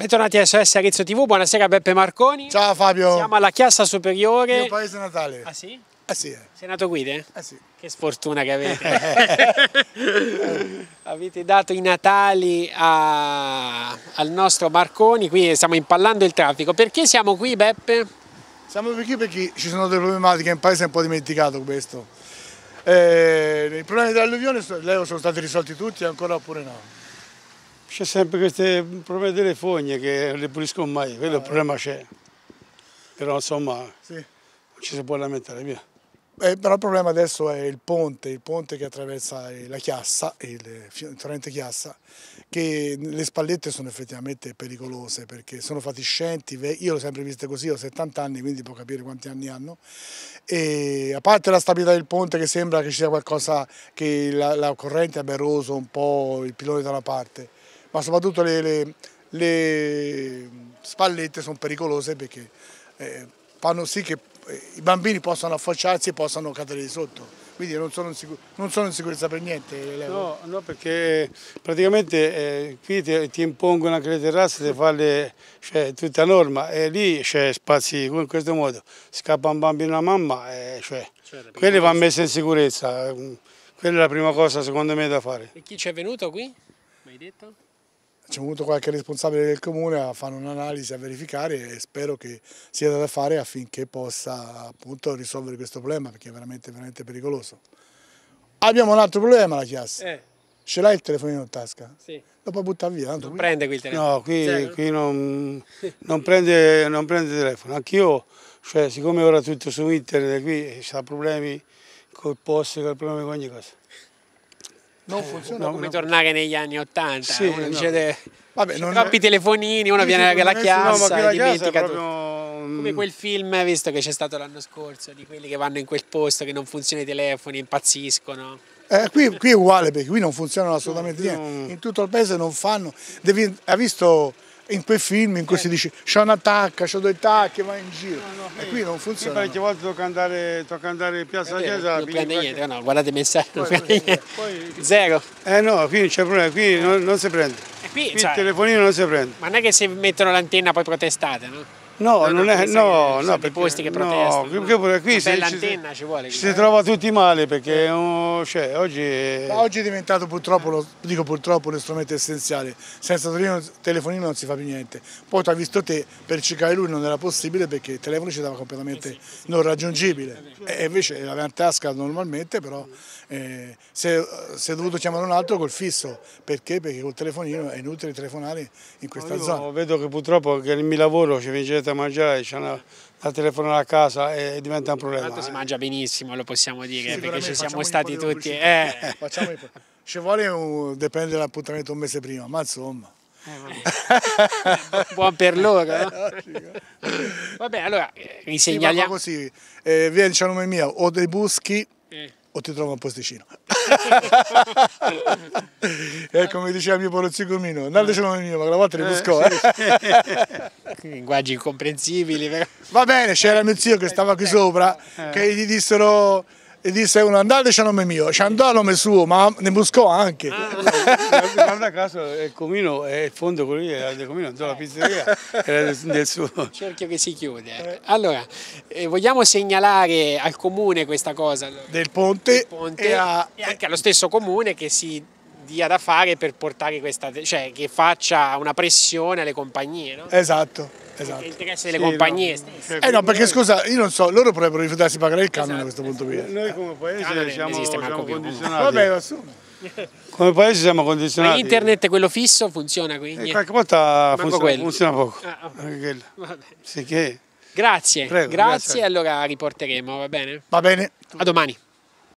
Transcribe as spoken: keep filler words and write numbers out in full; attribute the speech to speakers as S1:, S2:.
S1: Bentornati a S O S Arezzo tivù, buonasera Beppe Marconi.
S2: Ciao Fabio.
S1: Siamo alla Chiassa Superiore.
S2: Mio paese natale.
S1: Ah sì?
S2: Eh sì.
S1: Sei nato qui te?
S2: Eh sì.
S1: Che sfortuna che avete. Avete dato i natali a... al nostro Marconi, qui stiamo impallando il traffico. Perché siamo qui Beppe?
S2: Siamo qui perché ci sono delle problematiche, in paese è un po' dimenticato questo. Eh, I problemi dell'alluvione sono stati risolti tutti ancora oppure no?
S3: C'è sempre questi problemi delle fogne che non le puliscono mai, quello ah, il problema c'è. Però insomma sì, non ci si può lamentare, via.
S2: Eh, però il problema adesso è il ponte, il ponte che attraversa la Chiassa, il torrente Chiassa, che le spallette sono effettivamente pericolose perché sono fatiscenti, io l'ho sempre viste così, ho settanta anni, quindi può capire quanti anni hanno. E a parte la stabilità del ponte che sembra che ci sia qualcosa, che la, la corrente abbia eroso un po' il pilone da una parte, ma soprattutto le, le, le spallette sono pericolose perché eh, fanno sì che i bambini possano affacciarsi e possano cadere di sotto, quindi non sono in, sicur non sono in sicurezza per niente.
S3: No, no, perché praticamente eh, qui ti, ti impongono anche le terrazze di farle, cioè, tutta norma, e lì c'è spazi in questo modo, scappa un bambino e una mamma, e, cioè, cioè, quelli vanno messi in sicurezza, quella è la prima cosa secondo me da fare.
S1: E chi ci è venuto qui? Mi hai detto?
S2: C'è venuto qualche responsabile del comune a fare un'analisi, a verificare e spero che sia da fare affinché possa appunto risolvere questo problema perché è veramente, veramente pericoloso. Abbiamo un altro problema alla Chiassa. Eh. Ce l'hai il telefonino in tasca? Sì. Lo puoi buttare via.
S1: Non qui... prende qui il telefono?
S3: No, qui, qui non, non, prende, non prende telefono. Anch'io, cioè, siccome ora tutto su internet, qui c'è problemi col posto, con problemi con ogni cosa.
S1: Non funziona. No, come no. Tornare negli anni ottanta, sì, uno no. dice
S2: Vabbè, non
S1: troppi è... telefonini, uno viene alla Chiassa
S3: no,
S1: e dimentica
S3: proprio...
S1: tutto. Come quel film, visto che c'è stato l'anno scorso, di quelli che vanno in quel posto, che non funzionano i telefoni, impazziscono.
S2: Eh, qui, qui è uguale perché qui non funzionano assolutamente no, niente, no. In tutto il paese non fanno, devi, ha visto in quei film in cui eh. si dice c'è una tacca, c'ho due tacche, vai in giro, no, no, e qui non funziona.
S3: Parecchie volte tocca andare, tocca andare in piazza della Chiesa.
S1: Non prende niente, qualche... no, guardate i messaggi, non prende niente. Poi... Zero.
S3: Eh no, qui non c'è problema, qui non, non si prende. E qui, qui cioè, il telefonino non si prende.
S1: Ma non è che se mettono l'antenna poi protestate, no?
S3: No, non è, no, no,
S1: perché posti che protestano.
S3: No, perché no. Qui se,
S1: l'antenna ci, ci vuole.
S3: Ci si trova tutti male perché oh, cioè, oggi...
S2: Ma oggi è diventato purtroppo, lo, dico purtroppo, lo strumento essenziale. Senza telefonino non si fa più niente. Poi tu hai visto te, per cercare lui non era possibile perché il telefono ci dava completamente eh sì, sì, non raggiungibile. E invece l'aveva in tasca normalmente, però eh, si, è, si è dovuto chiamare un altro col fisso. Perché? Perché col telefonino è inutile telefonare in questa
S3: no,
S2: zona.
S3: Vedo che purtroppo che nel mio lavoro ci vincete a mangiare, c'è una, una telefonata a casa e diventa un problema.
S1: Tanto
S3: eh.
S1: si mangia benissimo, lo possiamo dire,
S2: sì,
S1: perché ci siamo stati tutti. Eh.
S2: Facciamo ci vuole un, dipende dall'appuntamento un mese prima, ma insomma.
S1: Eh, buon per loro, no? Vabbè, allora risegnaliamo.
S2: Sì, così, eh, via il nome mio, o dei buschi eh. o ti trovo un posticino. E come diceva mio polizio Comino, andate c'è nome mio, ma la volta li buscò. Eh.
S1: Linguaggi incomprensibili. Però.
S2: Va bene, c'era mio zio che stava qui sopra, che gli dissero... E disse uno, andate c'è nome mio, ci andò a nome suo, ma ne buscò anche.
S3: Ah, guarda caso il Comino è il fondo quello lì, era del Comino, andò alla pizzeria, era del, del suo.
S1: Cerchio che si chiude. Allora, eh, vogliamo segnalare al comune questa cosa?
S2: Del ponte,
S1: del ponte
S2: e, a...
S1: e anche allo stesso comune che si dia da fare per portare questa, cioè che faccia una pressione alle compagnie, no?
S2: Esatto. Esatto.
S1: L'interesse delle sì, compagnie
S3: no.
S1: stesse.
S2: Eh no, perché scusa, io non so, loro potrebbero rifiutarsi di pagare il canone esatto, a questo punto qui.
S3: Noi come paese siamo, siamo condizionati.
S2: Vabbè, assumo.
S3: Come paese siamo condizionati.
S1: Ma internet quello fisso funziona qui?
S3: Eh, qualche volta funziona, funziona poco.
S1: Ah,
S3: okay. Sì, che...
S1: Grazie,
S3: Prego,
S1: grazie,
S3: grazie,
S1: allora riporteremo, va bene?
S2: Va bene.
S1: A domani.